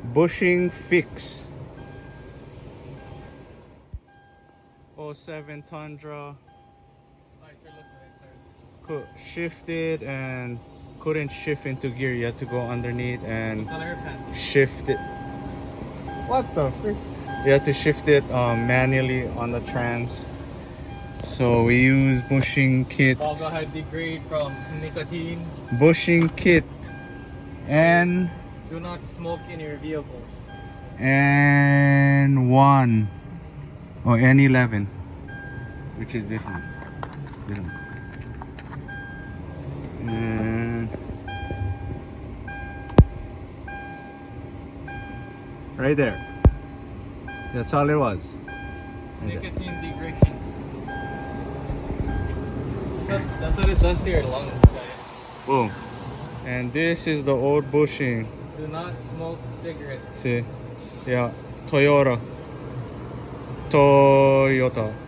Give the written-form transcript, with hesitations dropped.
Bushing fix. '07 Tundra. Could shift it and couldn't shift into gear. You had to go underneath and shift it. What the frick? You had to shift it manually on the trans. So we use bushing kit. Alcohol degrade from nicotine. Bushing kit and do not smoke in your vehicles. And one or N11, which is this one. This one. And right there. That's all it was. Nicotine degradation. That's what it does to your lungs. Boom. And this is the old bushing. Do not smoke cigarettes. See? Yeah. Toyota.